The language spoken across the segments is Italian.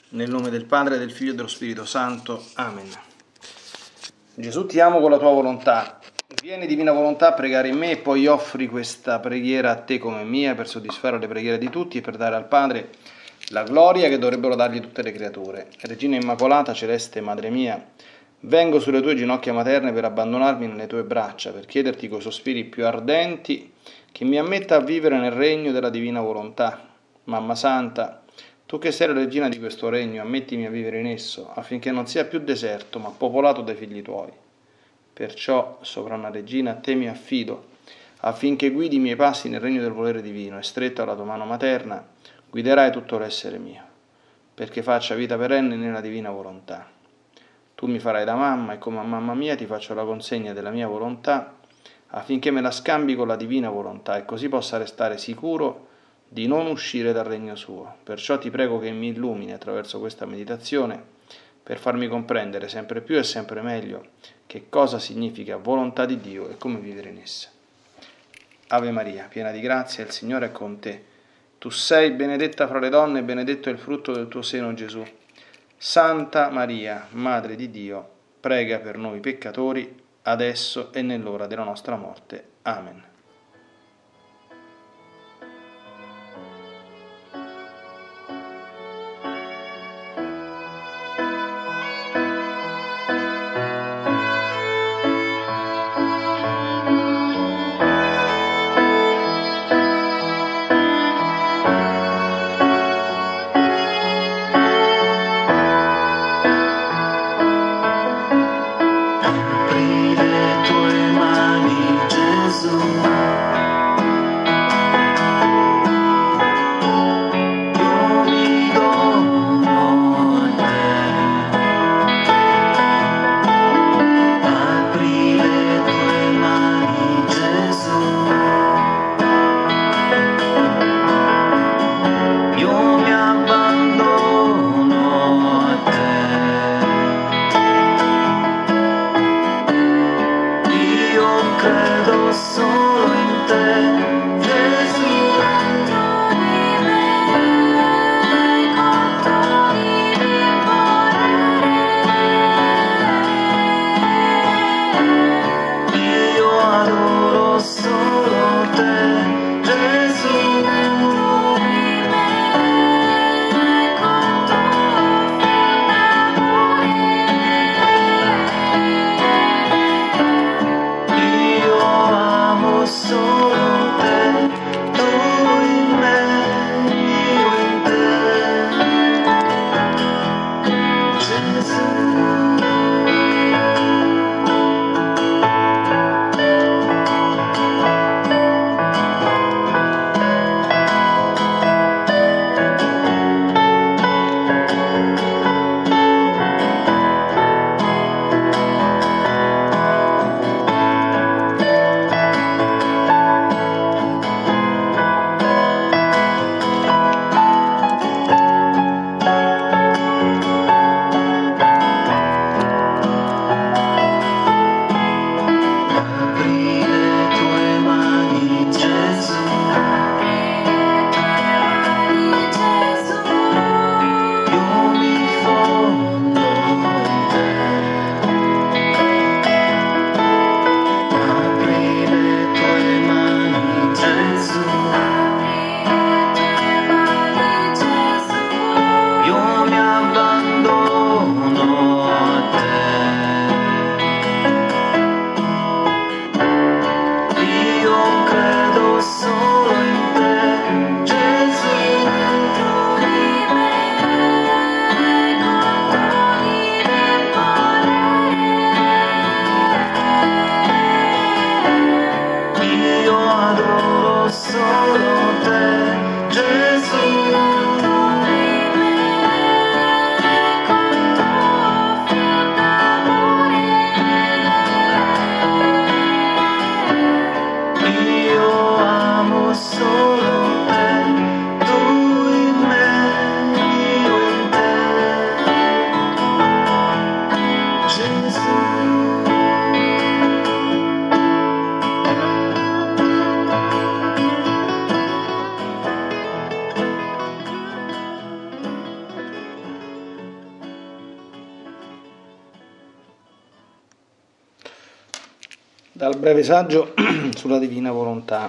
Nel nome del Padre, del Figlio e dello Spirito Santo. Amen. Gesù, ti amo con la tua volontà. Vieni, divina volontà, a pregare in me e poi offri questa preghiera a te come mia per soddisfare le preghiere di tutti e per dare al Padre la gloria che dovrebbero dargli tutte le creature. Regina Immacolata, celeste Madre mia, vengo sulle tue ginocchia materne per abbandonarmi nelle tue braccia, per chiederti coi sospiri più ardenti che mi ammetta a vivere nel regno della divina volontà. Mamma Santa, tu che sei la regina di questo regno, ammettimi a vivere in esso, affinché non sia più deserto, ma popolato dai figli tuoi. Perciò, sovrana regina, a te mi affido, affinché guidi i miei passi nel regno del volere divino, e stretto alla tua mano materna, guiderai tutto l'essere mio, perché faccia vita perenne nella divina volontà. Tu mi farai da mamma, e come a mamma mia ti faccio la consegna della mia volontà, affinché me la scambi con la divina volontà, e così possa restare sicuro di non uscire dal regno suo. Perciò ti prego che mi illumini attraverso questa meditazione per farmi comprendere sempre più e sempre meglio che cosa significa volontà di Dio e come vivere in essa. Ave Maria, piena di grazia, il Signore è con te. Tu sei benedetta fra le donne e benedetto è il frutto del tuo seno, Gesù. Santa Maria, Madre di Dio, prega per noi peccatori, adesso e nell'ora della nostra morte. Amen. Apri le tue mani, Gesù. Dal breve saggio sulla divina volontà.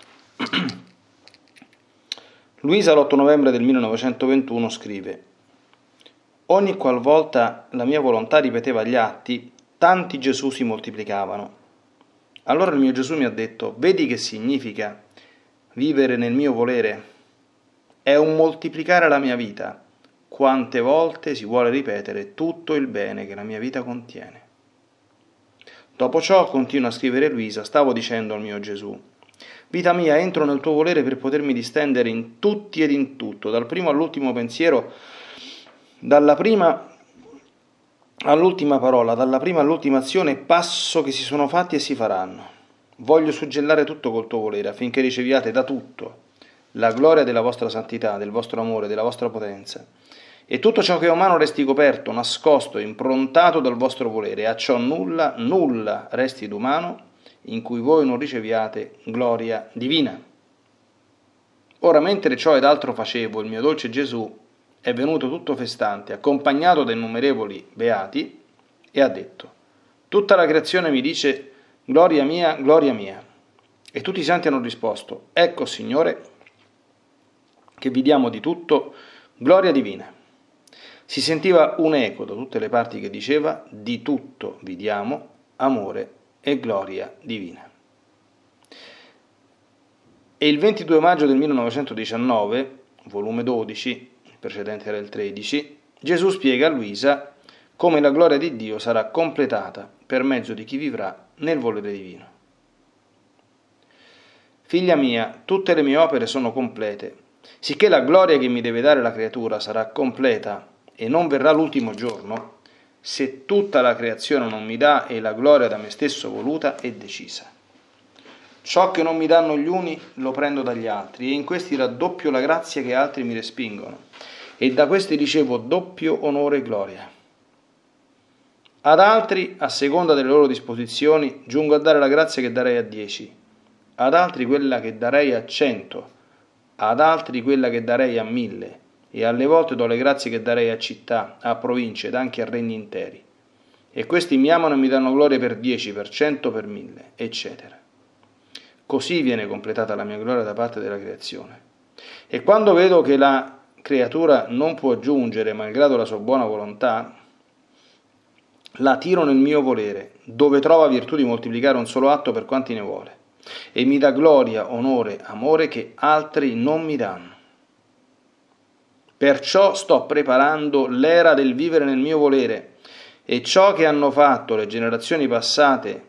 Luisa l'8 novembre del 1921 scrive: ogni qualvolta la mia volontà ripeteva gli atti, tanti Gesù si moltiplicavano. Allora il mio Gesù mi ha detto: vedi che significa vivere nel mio volere? È un moltiplicare la mia vita. Quante volte si vuole ripetere tutto il bene che la mia vita contiene. Dopo ciò, continua a scrivere Luisa, stavo dicendo al mio Gesù: vita mia, entro nel tuo volere per potermi distendere in tutti ed in tutto, dal primo all'ultimo pensiero, dalla prima all'ultima parola, dalla prima all'ultima azione, passo che si sono fatti e si faranno. Voglio suggellare tutto col tuo volere, affinché riceviate da tutto la gloria della vostra santità, del vostro amore, della vostra potenza. E tutto ciò che è umano resti coperto, nascosto, improntato dal vostro volere, e a ciò nulla resti d'umano in cui voi non riceviate gloria divina. Ora, mentre ciò ed altro facevo, il mio dolce Gesù è venuto tutto festante, accompagnato da innumerevoli beati, e ha detto: tutta la creazione mi dice gloria mia, gloria mia. E tutti i santi hanno risposto: ecco, Signore, che vi diamo di tutto gloria divina. Si sentiva un eco da tutte le parti che diceva: di tutto vi diamo amore e gloria divina. E il 22 maggio del 1919, volume 12, il precedente era il 13, Gesù spiega a Luisa come la gloria di Dio sarà completata per mezzo di chi vivrà nel volere divino. Figlia mia, tutte le mie opere sono complete, sicché la gloria che mi deve dare la creatura sarà completa e non verrà l'ultimo giorno, se tutta la creazione non mi dà e la gloria da me stesso voluta e decisa. Ciò che non mi danno gli uni lo prendo dagli altri, e in questi raddoppio la grazia che altri mi respingono, e da questi ricevo doppio onore e gloria. Ad altri, a seconda delle loro disposizioni, giungo a dare la grazia che darei a 10, ad altri quella che darei a 100, ad altri quella che darei a 1000, e alle volte do le grazie che darei a città, a province ed anche a regni interi. E questi mi amano e mi danno gloria per 10, per 100, per 1000, eccetera. Così viene completata la mia gloria da parte della creazione. E quando vedo che la creatura non può giungere, malgrado la sua buona volontà, la tiro nel mio volere, dove trova virtù di moltiplicare un solo atto per quanti ne vuole, e mi dà gloria, onore, amore che altri non mi danno. Perciò sto preparando l'era del vivere nel mio volere, e ciò che hanno fatto le generazioni passate,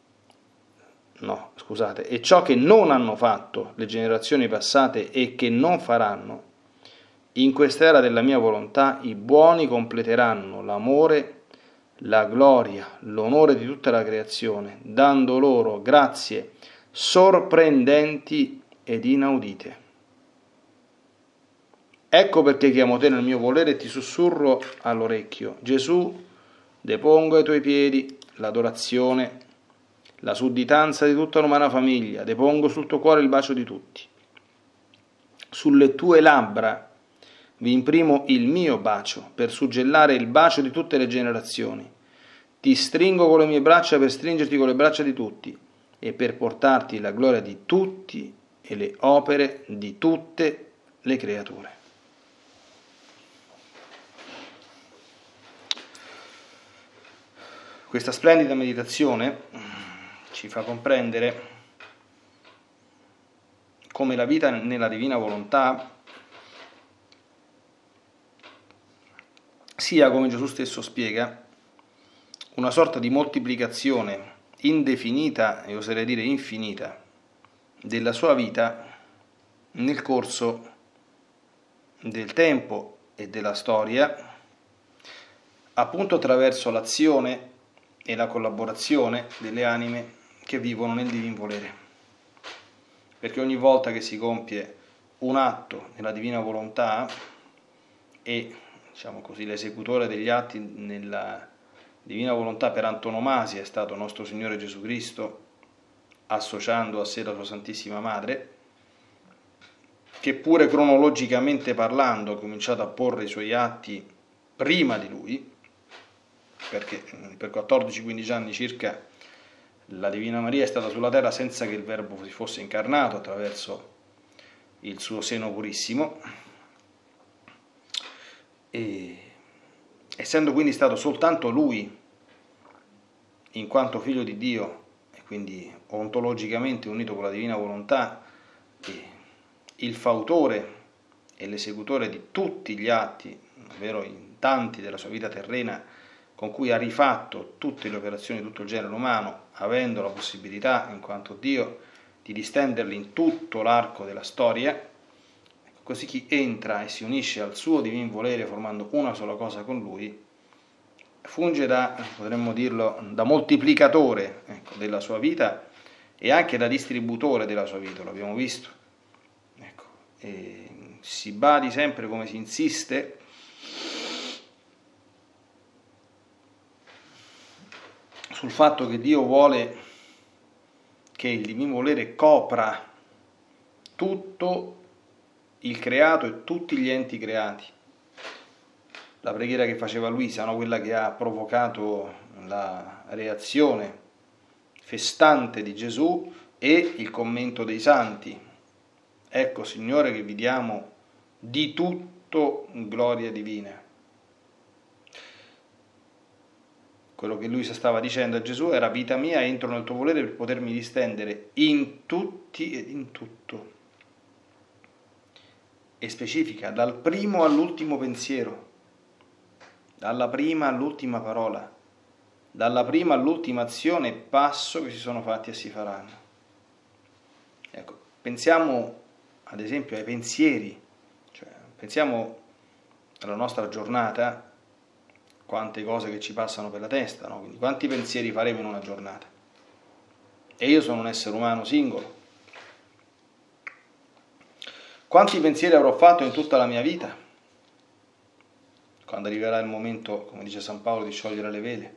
e ciò che non hanno fatto le generazioni passate e che non faranno, in quest'era della mia volontà i buoni completeranno l'amore, la gloria, l'onore di tutta la creazione, dando loro grazie sorprendenti ed inaudite. Ecco perché chiamo te nel mio volere e ti sussurro all'orecchio: Gesù, depongo ai tuoi piedi l'adorazione, la sudditanza di tutta l'umana famiglia, depongo sul tuo cuore il bacio di tutti. Sulle tue labbra vi imprimo il mio bacio per suggellare il bacio di tutte le generazioni. Ti stringo con le mie braccia per stringerti con le braccia di tutti e per portarti la gloria di tutti e le opere di tutte le creature. Questa splendida meditazione ci fa comprendere come la vita nella divina volontà sia, come Gesù stesso spiega, una sorta di moltiplicazione indefinita e oserei dire infinita della sua vita nel corso del tempo e della storia, appunto attraverso l'azione e la collaborazione delle anime che vivono nel divin volere. Perché ogni volta che si compie un atto nella divina volontà e, diciamo così, l'esecutore degli atti nella divina volontà per antonomasia è stato nostro Signore Gesù Cristo, associando a sé la sua Santissima Madre, che pure cronologicamente parlando ha cominciato a porre i suoi atti prima di lui, perché per 14-15 anni circa la Divina Maria è stata sulla terra senza che il Verbo si fosse incarnato attraverso il suo seno purissimo, e essendo quindi stato soltanto Lui, in quanto Figlio di Dio, e quindi ontologicamente unito con la Divina Volontà, il fautore e l'esecutore di tutti gli atti, ovvero in tanti della sua vita terrena, con cui ha rifatto tutte le operazioni di tutto il genere umano, avendo la possibilità, in quanto Dio, di distenderli in tutto l'arco della storia. Così chi entra e si unisce al suo divin volere formando una sola cosa con Lui, funge da, potremmo dirlo, da moltiplicatore, ecco, della sua vita e anche da distributore della sua vita, l'abbiamo visto. Ecco, e si badi sempre come si insiste sul fatto che Dio vuole che il divin volere copra tutto il creato e tutti gli enti creati. La preghiera che faceva Luisa, no? Quella che ha provocato la reazione festante di Gesù, e il commento dei santi. Ecco, Signore, che vi diamo di tutto gloria divina. Quello che Luisa stava dicendo a Gesù era: vita mia, entro nel tuo volere per potermi distendere in tutti ed in tutto. E specifica dal primo all'ultimo pensiero, dalla prima all'ultima parola, dalla prima all'ultima azione e passo che si sono fatti e si faranno. Ecco, pensiamo ad esempio ai pensieri, cioè pensiamo alla nostra giornata, quante cose che ci passano per la testa, no? Quindi quanti pensieri faremo in una giornata? E io sono un essere umano singolo. Quanti pensieri avrò fatto in tutta la mia vita? Quando arriverà il momento, come dice San Paolo, di sciogliere le vele.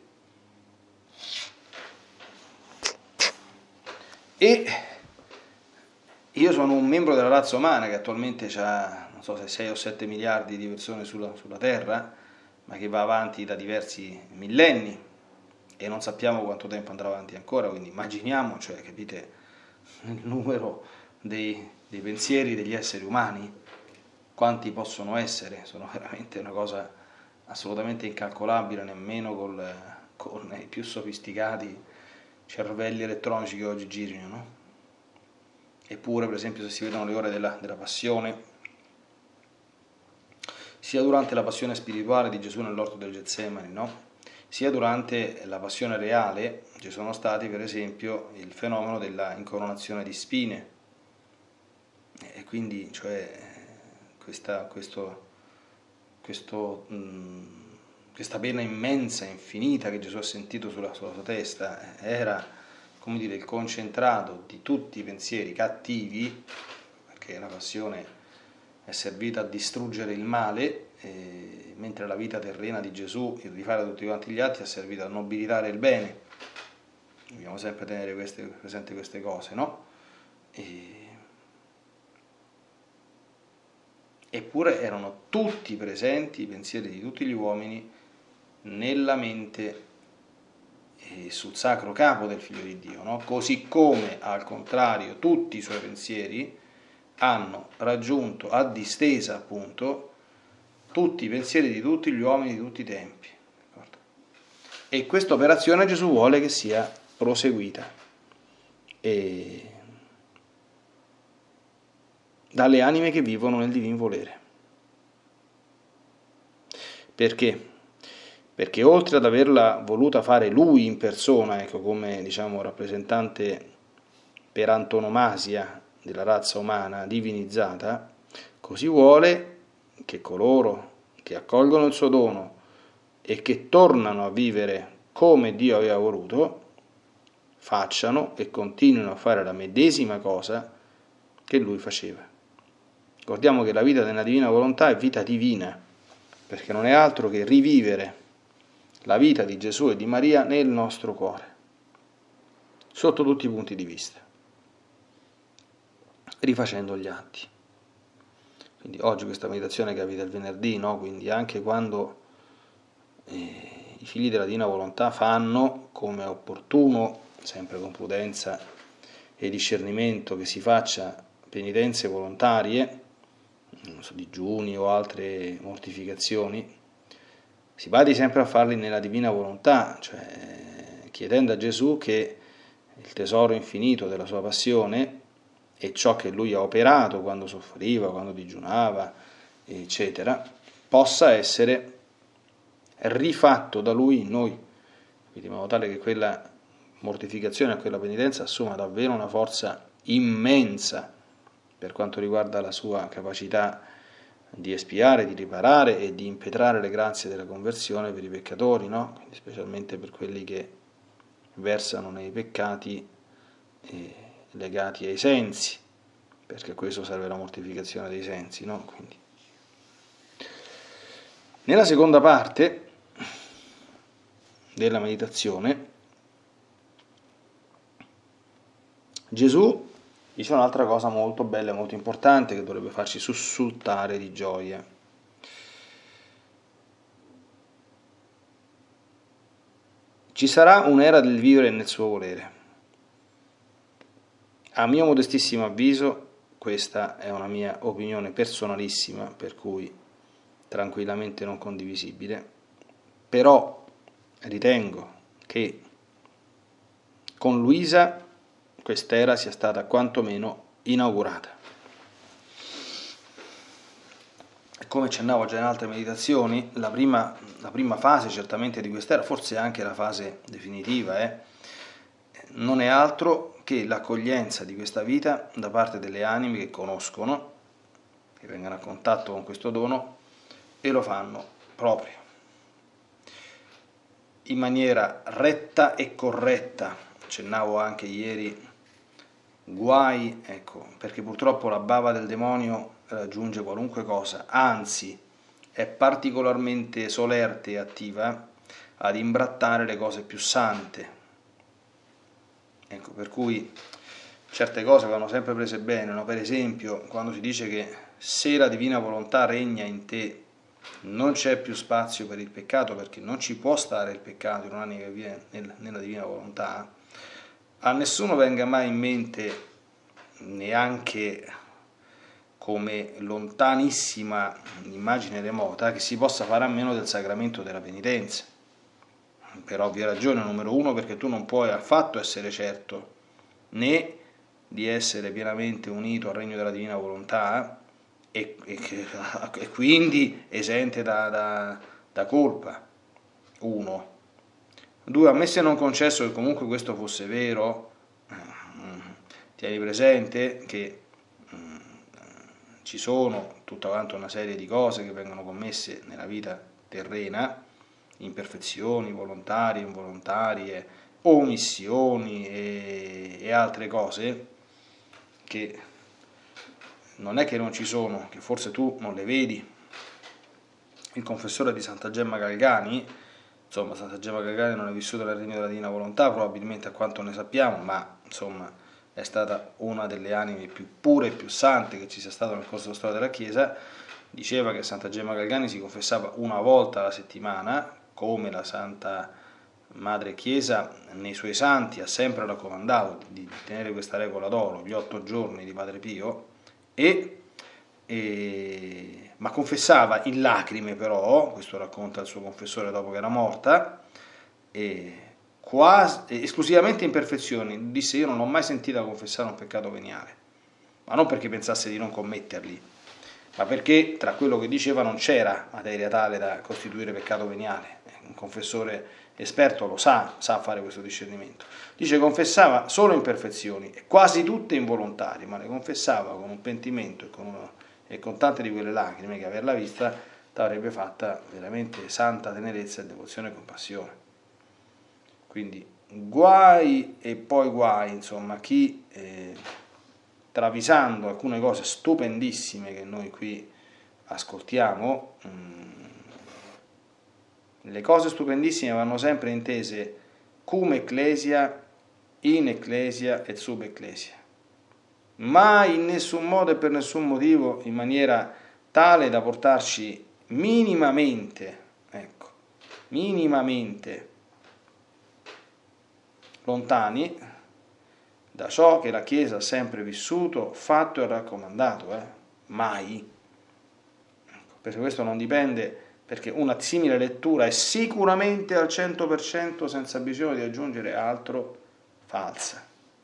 E io sono un membro della razza umana che attualmente ha, non so se 6 o 7 miliardi di persone sulla Terra, ma che va avanti da diversi millenni e non sappiamo quanto tempo andrà avanti ancora, quindi immaginiamo, cioè, capite, il numero dei pensieri degli esseri umani, quanti possono essere, sono veramente una cosa assolutamente incalcolabile, nemmeno con i più sofisticati cervelli elettronici che oggi girino, no? Eppure, per esempio, se si vedono le ore della passione, sia durante la passione spirituale di Gesù nell'orto del Getsemani, no? Sia durante la passione reale, ci sono stati per esempio il fenomeno della incoronazione di spine, e quindi cioè questa pena immensa, infinita che Gesù ha sentito sulla sua testa era, come dire, il concentrato di tutti i pensieri cattivi, perché la passione è servita a distruggere il male, mentre la vita terrena di Gesù, il rifare tutti quanti gli atti, ha servito a nobilitare il bene. Dobbiamo sempre tenere presenti queste cose, no? Eppure erano tutti presenti i pensieri di tutti gli uomini nella mente e sul sacro capo del Figlio di Dio, no? Così come, al contrario, tutti i suoi pensieri hanno raggiunto a distesa, appunto, tutti i pensieri di tutti gli uomini di tutti i tempi. E questa operazione Gesù vuole che sia proseguita dalle anime che vivono nel divin volere. Perché? Perché oltre ad averla voluta fare Lui in persona, ecco, come diciamo rappresentante per antonomasia della razza umana divinizzata, così vuole che coloro che accolgono il suo dono e che tornano a vivere come Dio aveva voluto, facciano e continuino a fare la medesima cosa che Lui faceva. Ricordiamo che la vita della divina volontà è vita divina, perché non è altro che rivivere la vita di Gesù e di Maria nel nostro cuore, sotto tutti i punti di vista, rifacendo gli atti. Quindi oggi questa meditazione capita il venerdì, no? Quindi anche quando i figli della divina volontà fanno, come è opportuno sempre con prudenza e discernimento, che si faccia penitenze volontarie, non so, digiuni o altre mortificazioni, si badi sempre a farli nella divina volontà, cioè chiedendo a Gesù che il tesoro infinito della sua passione e ciò che lui ha operato quando soffriva, quando digiunava, eccetera, possa essere rifatto da lui in noi, quindi in modo tale che quella mortificazione e quella penitenza assuma davvero una forza immensa per quanto riguarda la sua capacità di espiare, di riparare e di impetrare le grazie della conversione per i peccatori, no? Quindi specialmente per quelli che versano nei peccati legati ai sensi, perché questo serve la mortificazione dei sensi, no? Quindi. Nella seconda parte della meditazione Gesù dice un'altra cosa molto bella e molto importante che dovrebbe farci sussultare di gioia. Ci sarà un'era del vivere nel suo volere. A mio modestissimo avviso, questa è una mia opinione personalissima, per cui tranquillamente non condivisibile, però ritengo che con Luisa quest'era sia stata quantomeno inaugurata. Come accennavo già in altre meditazioni, la prima fase certamente di quest'era, forse anche la fase definitiva, non è altro che l'accoglienza di questa vita da parte delle anime che conoscono, che vengono a contatto con questo dono e lo fanno proprio, in maniera retta e corretta. Accennavo anche ieri, guai, ecco, perché purtroppo la bava del demonio raggiunge qualunque cosa, anzi è particolarmente solerte e attiva ad imbrattare le cose più sante. Ecco, per cui certe cose vanno sempre prese bene, no? Per esempio, quando si dice che se la divina volontà regna in te, non c'è più spazio per il peccato, perché non ci può stare il peccato in un'anima che vive nella divina volontà, a nessuno venga mai in mente, neanche come lontanissima immagine remota, che si possa fare a meno del sacramento della penitenza. Per ovvia ragione, numero uno, perché tu non puoi affatto essere certo né di essere pienamente unito al regno della divina volontà e quindi esente da colpa. Uno. Due, ammesso e non concesso che comunque questo fosse vero, tieni presente che ci sono tutta quanta una serie di cose che vengono commesse nella vita terrena, imperfezioni volontarie, involontarie, omissioni e altre cose che non è che non ci sono, che forse tu non le vedi. Il confessore di Santa Gemma Galgani, insomma, Santa Gemma Galgani non è vissuta nel regno della divina volontà, probabilmente a quanto ne sappiamo, ma insomma è stata una delle anime più pure e più sante che ci sia stato nel corso della storia della Chiesa. Diceva che Santa Gemma Galgani si confessava una volta alla settimana, come la Santa Madre Chiesa nei suoi santi ha sempre raccomandato di tenere questa regola d'oro, gli 8 giorni di Padre Pio, ma confessava in lacrime però, questo racconta il suo confessore dopo che era morta, esclusivamente imperfezioni. Disse: io non ho mai sentita confessare un peccato veniale, ma non perché pensasse di non commetterli, ma perché tra quello che diceva non c'era materia tale da costituire peccato veniale. Un confessore esperto lo sa fare questo discernimento. Dice: confessava solo imperfezioni, quasi tutte involontarie, ma le confessava con un pentimento e con tante di quelle lacrime che averla vista t'avrebbe fatta veramente santa tenerezza e devozione e compassione. Quindi guai e poi guai, insomma, chi travisando alcune cose stupendissime che noi qui ascoltiamo, le cose stupendissime vanno sempre intese cum ecclesia, in ecclesia et sub ecclesia, mai in nessun modo e per nessun motivo in maniera tale da portarci minimamente lontani da ciò che la Chiesa ha sempre vissuto, fatto e raccomandato, mai. Perché questo non dipende, perché una simile lettura è sicuramente al 100%, senza bisogno di aggiungere altro, falsa.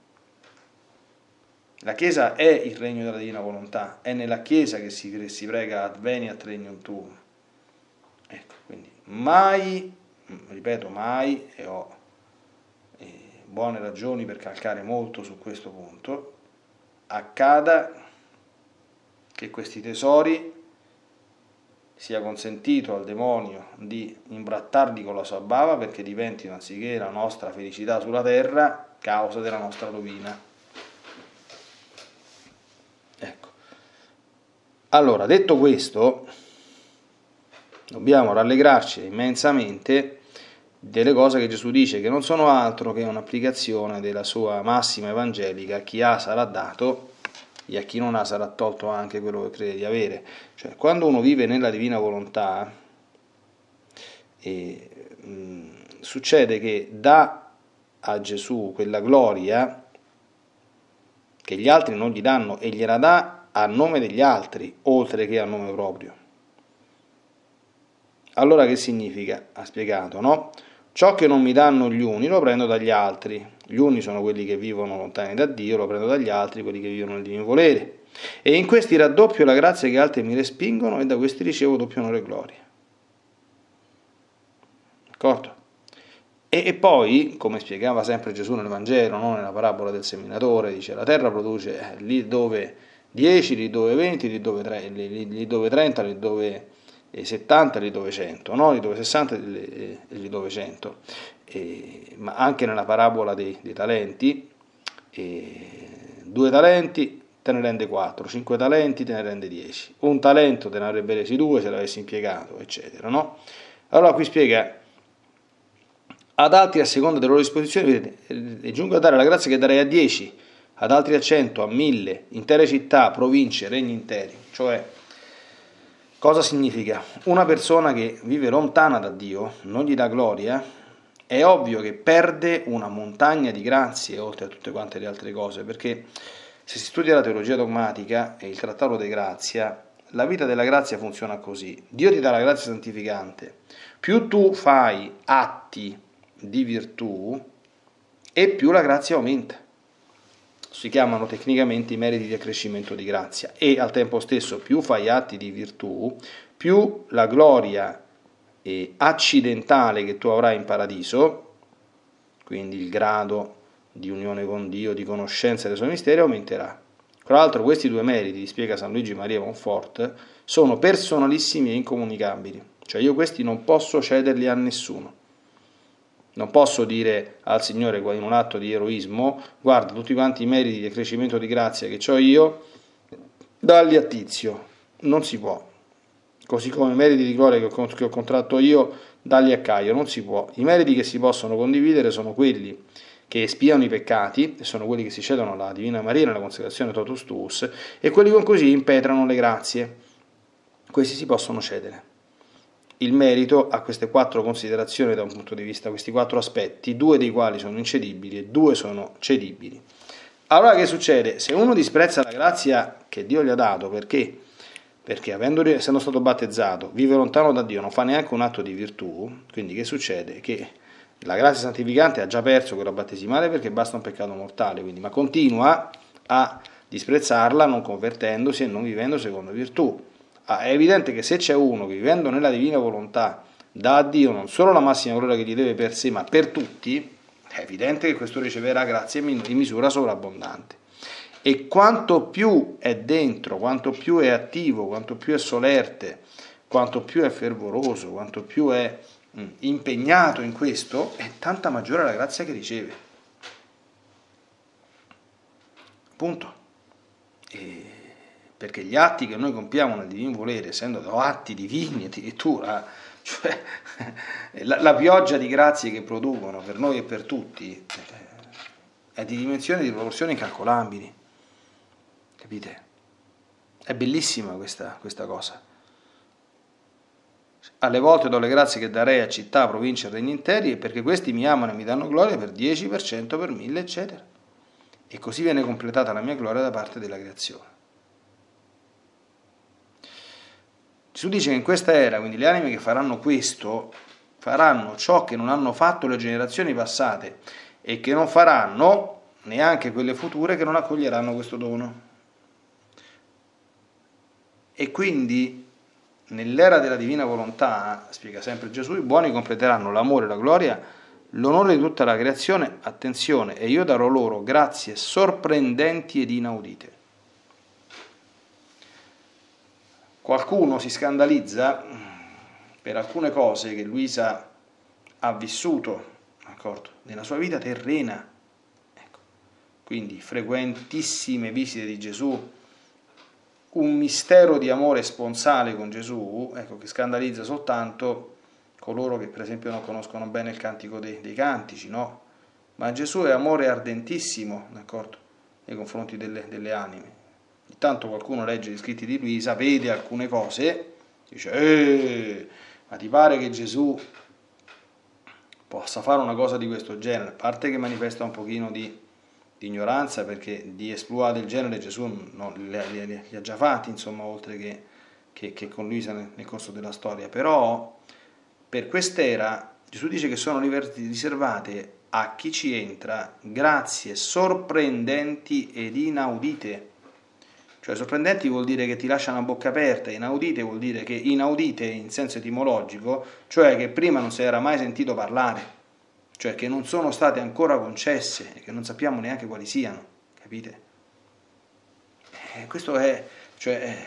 La Chiesa è il regno della divina volontà, è nella Chiesa che si prega adveniat regnum tuum. Ecco, quindi mai, ripeto, mai, e ho buone ragioni per calcare molto su questo punto, accada che questi tesori sia consentito al demonio di imbrattarli con la sua bava perché diventino, anziché la nostra felicità sulla terra, causa della nostra rovina. Ecco. Allora, detto questo, dobbiamo rallegrarci immensamente delle cose che Gesù dice, che non sono altro che un'applicazione della sua massima evangelica: a chi ha sarà dato e a chi non ha sarà tolto anche quello che crede di avere. Cioè, quando uno vive nella divina volontà, succede che dà a Gesù quella gloria che gli altri non gli danno, e gliela dà a nome degli altri, oltre che a nome proprio. Allora che significa? Ha spiegato, no? Ciò che non mi danno gli uni lo prendo dagli altri. Gli uni sono quelli che vivono lontani da Dio, lo prendo dagli altri, quelli che vivono nel divino volere. E in questi raddoppio la grazia che altri mi respingono, e da questi ricevo doppio onore e gloria. D'accordo? E poi, come spiegava sempre Gesù nel Vangelo, no? Nella parabola del seminatore, dice: la terra produce lì dove 10, lì dove 20, lì dove 30, lì dove 70, lì dove 100, no? Lì dove 60 e lì dove 100. Ma anche nella parabola dei talenti, 2 talenti te ne rende 4, 5 talenti te ne rende 10, un talento te ne avrebbe resi 2 se l'avessi impiegato, eccetera, no? Allora qui spiega: ad altri a seconda delle loro disposizioni, vedete, e giungo a dare la grazia che darei a 10, ad altri a 100, a 1000, intere città, province, regni interi. Cioè, cosa significa? Una persona che vive lontana da Dio, non gli dà gloria, è ovvio che perde una montagna di grazie, oltre a tutte quante le altre cose, perché se si studia la teologia dogmatica e il trattato di grazia, la vita della grazia funziona così: Dio ti dà la grazia santificante, più tu fai atti di virtù e più la grazia aumenta. Si chiamano tecnicamente i meriti di accrescimento di grazia, e al tempo stesso più fai atti di virtù, più la gloria accidentale che tu avrai in paradiso, quindi il grado di unione con Dio, di conoscenza dei suoi misteri, aumenterà. Tra l'altro questi 2 meriti, spiega San Luigi Maria Monfort, sono personalissimi e incomunicabili, cioè io questi non posso cederli a nessuno. Non posso dire al Signore in un atto di eroismo: guarda, tutti quanti i meriti di accrescimento di grazia che ho io, dalli a Tizio. Non si può. Così come i meriti di gloria che ho contratto io, dalli a Caio. Non si può. I meriti che si possono condividere sono quelli che espiano i peccati, e sono quelli che si cedono alla Divina Maria nella consacrazione totus tuus, e quelli con cui si impetrano le grazie. Questi si possono cedere. Il merito ha queste 4 considerazioni da un punto di vista, questi 4 aspetti, 2 dei quali sono incedibili e 2 sono cedibili. Allora che succede? Se uno disprezza la grazia che Dio gli ha dato, perché? Perché essendo stato battezzato, vive lontano da Dio, non fa neanche un atto di virtù, quindi che succede? Che la grazia santificante ha già perso quella battesimale, perché basta un peccato mortale, quindi, ma continua a disprezzarla non convertendosi e non vivendo secondo virtù. È evidente che se c'è uno che, vivendo nella divina volontà, dà a Dio non solo la massima gloria che gli deve per sé, ma per tutti, è evidente che questo riceverà grazie in misura sovrabbondante. E quanto più è dentro, quanto più è attivo, quanto più è solerte, quanto più è fervoroso, quanto più è impegnato in questo, è tanta maggiore la grazia che riceve. Punto. Perché gli atti che noi compiamo nel divino volere, essendo atti divini addirittura, cioè la pioggia di grazie che producono per noi e per tutti, è di dimensioni, di proporzioni incalcolabili. Capite? È bellissima questa cosa. alle volte do le grazie che darei a città, province e regni interi, e perché questi mi amano e mi danno gloria per 10, per 100, per 1000, eccetera. E così viene completata la mia gloria da parte della creazione. Gesù dice che in questa era, quindi le anime che faranno questo, faranno ciò che non hanno fatto le generazioni passate e che non faranno neanche quelle future che non accoglieranno questo dono. E quindi nell'era della divina volontà, spiega sempre Gesù, i buoni completeranno l'amore, la gloria, l'onore di tutta la creazione, attenzione, e io darò loro grazie sorprendenti ed inaudite. Qualcuno si scandalizza per alcune cose che Luisa ha vissuto, d'accordo, nella sua vita terrena. Ecco. Quindi frequentissime visite di Gesù, un mistero di amore sponsale con Gesù, ecco, che scandalizza soltanto coloro che per esempio non conoscono bene il cantico dei cantici, no? Ma Gesù è amore ardentissimo, d'accordo, nei confronti delle anime. Intanto qualcuno legge gli scritti di Luisa, vede alcune cose, dice, ma ti pare che Gesù possa fare una cosa di questo genere? A parte che manifesta un pochino di ignoranza, perché di esploit del genere Gesù li ha già fatti, insomma, oltre che con Luisa nel corso della storia. Però per quest'era Gesù dice che sono riservate a chi ci entra grazie sorprendenti ed inaudite. Cioè sorprendenti vuol dire che ti lasciano a bocca aperta, inaudite vuol dire che inaudite in senso etimologico, cioè che prima non si era mai sentito parlare, cioè che non sono state ancora concesse, che non sappiamo neanche quali siano, capite? Questo è, cioè,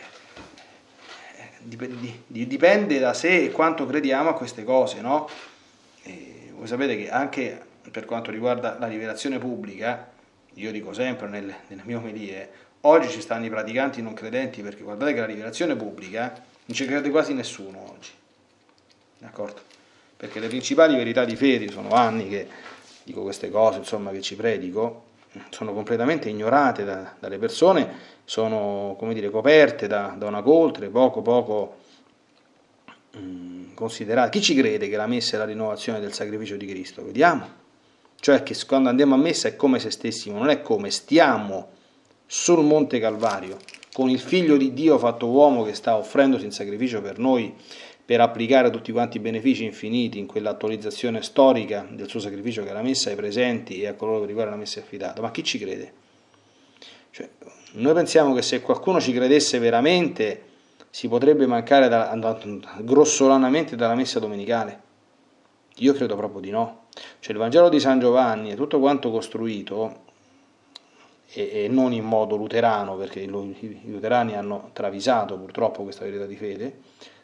dipende da se e quanto crediamo a queste cose, no? Voi sapete che anche per quanto riguarda la rivelazione pubblica, io dico sempre nelle mie omelie, oggi ci stanno i praticanti non credenti, perché guardate che la rivelazione pubblica non ci crede quasi nessuno oggi, d'accordo? Perché le principali verità di fede, sono anni che dico queste cose, insomma, che ci predico, sono completamente ignorate dalle persone, sono, come dire, coperte da una coltre, poco considerate. Chi ci crede che la messa è la rinnovazione del sacrificio di Cristo? Vediamo. Cioè che quando andiamo a messa è come se stessimo, non è come stiamo sul Monte Calvario, con il Figlio di Dio fatto uomo che sta offrendosi in sacrificio per noi, per applicare tutti quanti i benefici infiniti in quell'attualizzazione storica del suo sacrificio che è la messa ai presenti e a coloro per i quali la messa è affidata. Ma chi ci crede? Cioè, noi pensiamo che se qualcuno ci credesse veramente si potrebbe mancare grossolanamente dalla messa domenicale. Io credo proprio di no. Cioè il Vangelo di San Giovanni è tutto quanto costruito, e non in modo luterano, perché i luterani hanno travisato purtroppo questa verità di fede.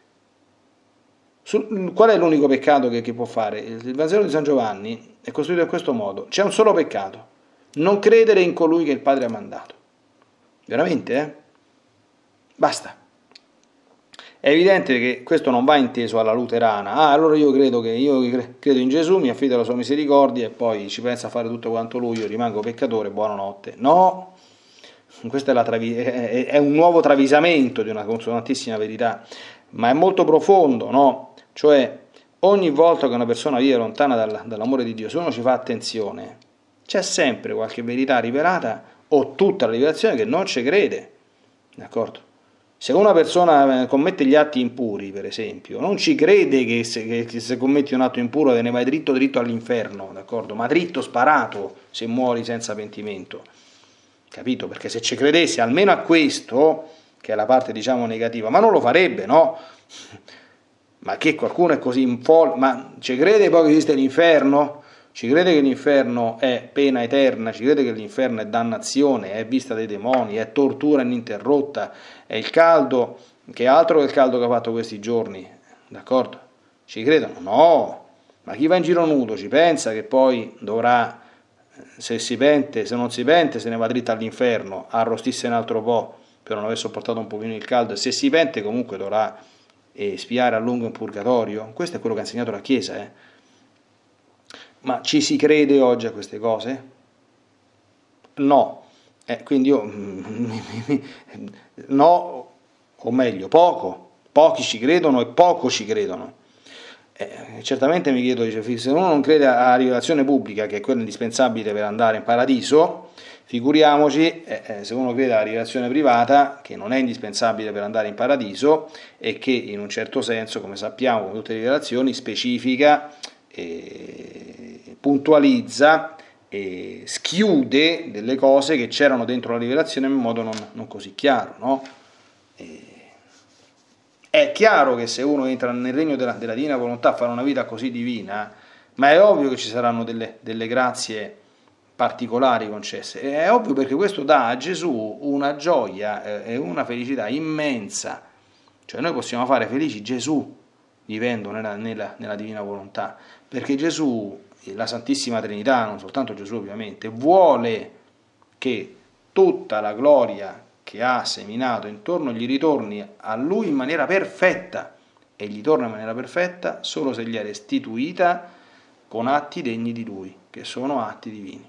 Qual è l'unico peccato che può fare? Il Vangelo di San Giovanni è costruito in questo modo: c'è un solo peccato, non credere in colui che il Padre ha mandato. Veramente, Basta. È evidente che questo non va inteso alla luterana. Allora io credo in Gesù, mi affido alla sua misericordia e poi ci pensa a fare tutto quanto lui, io rimango peccatore, buonanotte. No, questo è un nuovo travisamento di una consonantissima verità, ma è molto profondo, no? Cioè, ogni volta che una persona vive lontana dall'amore di Dio, se uno ci fa attenzione, c'è sempre qualche verità rivelata o tutta la rivelazione che non ci crede, d'accordo? Se una persona commette gli atti impuri, per esempio, non ci crede che se commetti un atto impuro te ne vai dritto all'inferno, d'accordo? Ma dritto sparato se muori senza pentimento, capito? Perché se ci credesse almeno a questo, che è la parte diciamo negativa, ma non lo farebbe, no? Ma che qualcuno è così folle, ma ci crede poi che esiste l'inferno? Ci crede che l'inferno è pena eterna, ci crede che l'inferno è dannazione, è vista dei demoni, è tortura ininterrotta, è il caldo, che altro che il caldo che ha fatto questi giorni, d'accordo? Ci credono? No, ma chi va in giro nudo ci pensa che poi dovrà, se non si pente se ne va dritto all'inferno, arrostirsi un altro po' per non aver sopportato un pochino il caldo, e se si pente comunque dovrà spiare a lungo in purgatorio. Questo è quello che ha insegnato la Chiesa, Ma ci si crede oggi a queste cose? No. Quindi io no, o meglio, poco. pochi ci credono e poco ci credono. Certamente mi chiedo, dice, se uno non crede alla rivelazione pubblica, che è quella indispensabile per andare in paradiso, figuriamoci se uno crede alla rivelazione privata, che non è indispensabile per andare in paradiso e che in un certo senso, come sappiamo, come tutte le rivelazioni, specifica, puntualizza e schiude delle cose che c'erano dentro la rivelazione in modo non così chiaro, no? È chiaro che se uno entra nel regno della divina volontà a fare una vita così divina, ma è ovvio che ci saranno delle grazie particolari concesse. È ovvio, perché questo dà a Gesù una gioia e una felicità immensa. Cioè noi possiamo fare felici Gesù vivendo nella divina volontà, perché Gesù, la Santissima Trinità, non soltanto Gesù ovviamente, vuole che tutta la gloria che ha seminato intorno gli ritorni a lui in maniera perfetta, e gli torna in maniera perfetta solo se gli è restituita con atti degni di lui, che sono atti divini.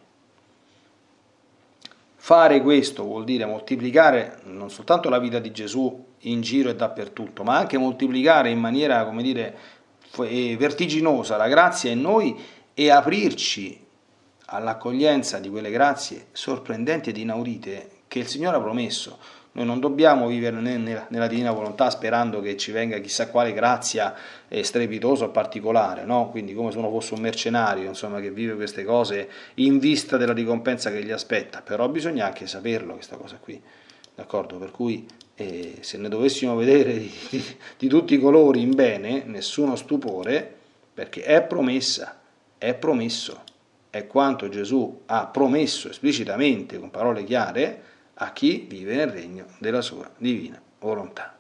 Fare questo vuol dire moltiplicare non soltanto la vita di Gesù in giro e dappertutto, ma anche moltiplicare in maniera, come dire, vertiginosa la grazia in noi e aprirci all'accoglienza di quelle grazie sorprendenti ed inaudite che il Signore ha promesso. Noi non dobbiamo vivere nella divina volontà sperando che ci venga chissà quale grazia strepitosa o particolare, no? Quindi come se uno fosse un mercenario, insomma, che vive queste cose in vista della ricompensa che gli aspetta. Però bisogna anche saperlo questa cosa qui, d'accordo? Per cui se ne dovessimo vedere di tutti i colori in bene, nessuno stupore, perché è promessa, è promesso, è quanto Gesù ha promesso esplicitamente con parole chiare a chi vive nel regno della sua divina volontà.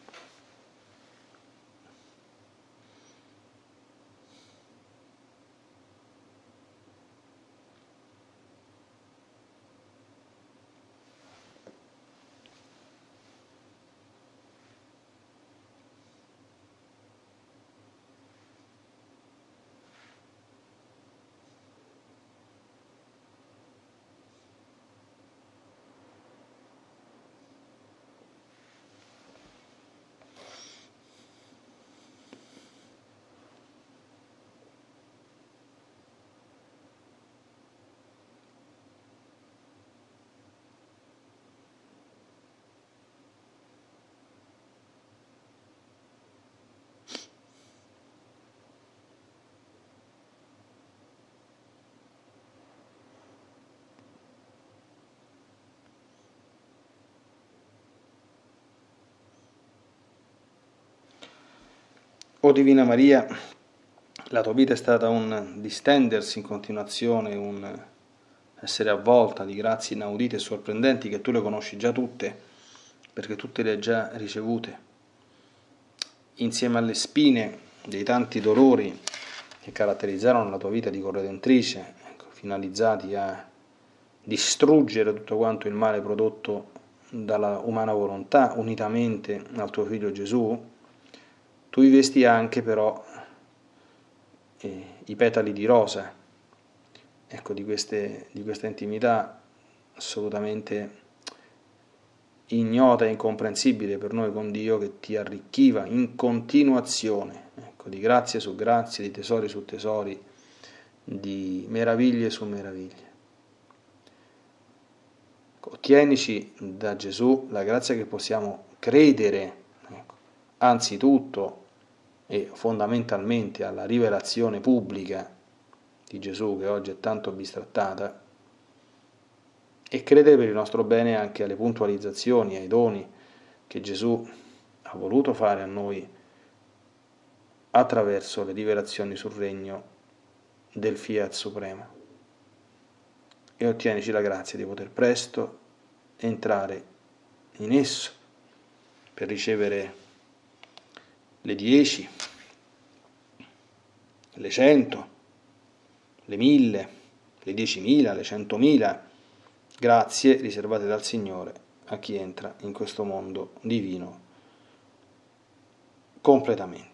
O Divina Maria, la tua vita è stata un distendersi in continuazione, un essere avvolta di grazie inaudite e sorprendenti che tu le conosci già tutte, perché tutte le hai già ricevute, insieme alle spine dei tanti dolori che caratterizzarono la tua vita di corredentrice, finalizzati a distruggere tutto quanto il male prodotto dalla umana volontà unitamente al tuo figlio Gesù. Tu vesti anche però i petali di rosa, ecco, di questa intimità assolutamente ignota e incomprensibile per noi con Dio, che ti arricchiva in continuazione, ecco, di grazie su grazie, di tesori su tesori, di meraviglie su meraviglie. Ottienici da Gesù la grazia che possiamo credere, ecco, anzitutto e fondamentalmente alla rivelazione pubblica di Gesù, che oggi è tanto bistrattata, e credere per il nostro bene anche alle puntualizzazioni, ai doni che Gesù ha voluto fare a noi attraverso le rivelazioni sul regno del Fiat Supremo. E ottienici la grazia di poter presto entrare in esso per ricevere le 10, le 100, le 1000, le 10.000, le 100.000 grazie riservate dal Signore a chi entra in questo mondo divino completamente.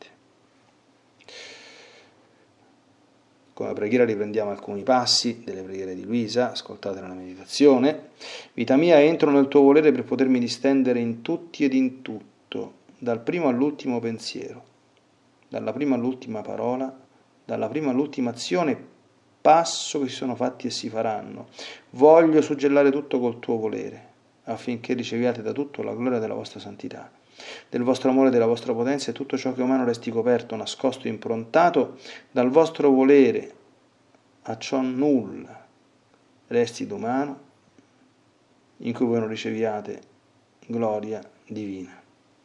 Come preghiera riprendiamo alcuni passi delle preghiere di Luisa, ascoltate nella meditazione. Vita mia, entro nel tuo volere per potermi distendere in tutti ed in tutto, dal primo all'ultimo pensiero, dalla prima all'ultima parola, dalla prima all'ultima azione, passo che si sono fatti e si faranno. Voglio suggellare tutto col tuo volere, affinché riceviate da tutto la gloria della vostra santità, del vostro amore e della vostra potenza, e tutto ciò che è umano resti coperto, nascosto, improntato dal vostro volere, a ciò nulla resti d'umano, in cui voi non riceviate gloria divina.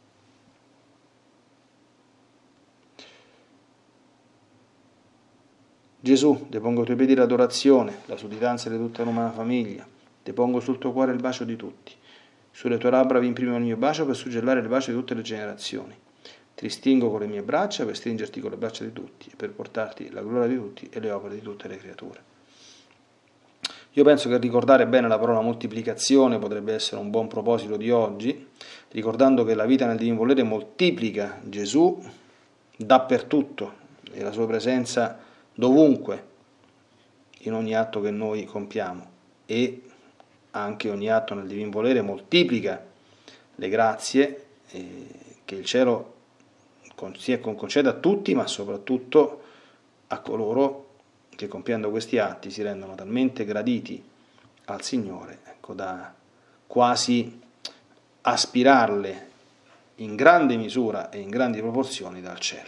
Gesù, depongo ai tuoi piedi l'adorazione, la sudditanza di tutta l'umana famiglia, depongo sul tuo cuore il bacio di tutti, sulle tue labbra vi imprimo il mio bacio per suggellare il bacio di tutte le generazioni. Ti stringo con le mie braccia per stringerti con le braccia di tutti e per portarti la gloria di tutti e le opere di tutte le creature. Io penso che ricordare bene la parola moltiplicazione potrebbe essere un buon proposito di oggi, ricordando che la vita nel divino volere moltiplica Gesù dappertutto e la sua presenza dovunque, in ogni atto che noi compiamo, e anche ogni atto nel divino volere moltiplica le grazie che il cielo concede a tutti, ma soprattutto a coloro che compiendo questi atti si rendono talmente graditi al Signore, ecco, da quasi aspirarle in grande misura e in grandi proporzioni dal cielo.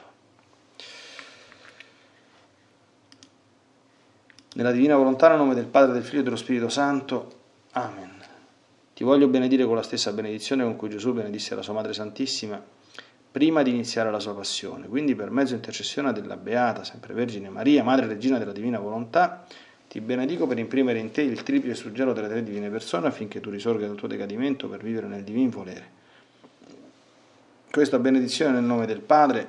Nella divina volontà, nel nome del Padre, del Figlio e dello Spirito Santo. Amen. Ti voglio benedire con la stessa benedizione con cui Gesù benedisse la sua Madre Santissima prima di iniziare la sua passione. Quindi, per mezzo e intercessione della Beata, sempre Vergine Maria, Madre e Regina della Divina Volontà, ti benedico per imprimere in te il triplice suggello delle tre divine persone, affinché tu risorga dal tuo decadimento per vivere nel divin volere. Questa benedizione nel nome del Padre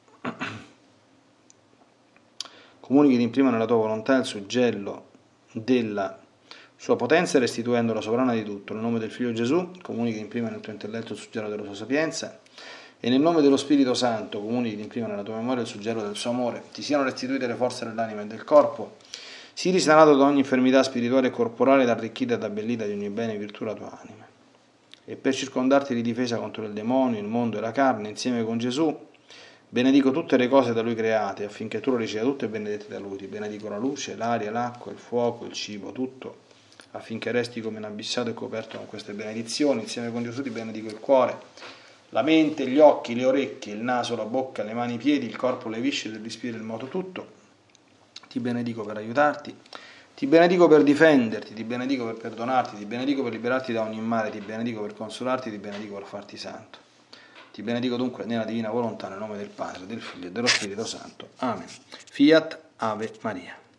comunichi di imprima nella tua volontà il suggello della sua potenza, restituendo la sovrana di tutto. Nel nome del Figlio Gesù comunichi di imprima nel tuo intelletto il suggello della sua sapienza, e nel nome dello Spirito Santo comunichi di imprima nella tua memoria il suggello del suo amore. Ti siano restituite le forze dell'anima e del corpo, sii risanato da ogni infermità spirituale e corporale, ed arricchita ed abbellita di ogni bene e virtù la tua anima. E per circondarti di difesa contro il demonio, il mondo e la carne, insieme con Gesù, benedico tutte le cose da Lui create, affinché tu lo riceva tutte benedette da Lui. Ti benedico la luce, l'aria, l'acqua, il fuoco, il cibo, tutto, affinché resti come inabissato e coperto con queste benedizioni. Insieme con Gesù ti benedico il cuore, la mente, gli occhi, le orecchie, il naso, la bocca, le mani, i piedi, il corpo, le viscere, il respiro, il moto, tutto. Ti benedico per aiutarti, ti benedico per difenderti, ti benedico per perdonarti, ti benedico per liberarti da ogni male, ti benedico per consolarti, ti benedico per farti santo. Ti benedico dunque nella divina volontà, nel nome del Padre, del Figlio e dello Spirito Santo. Amen. Fiat Ave Maria.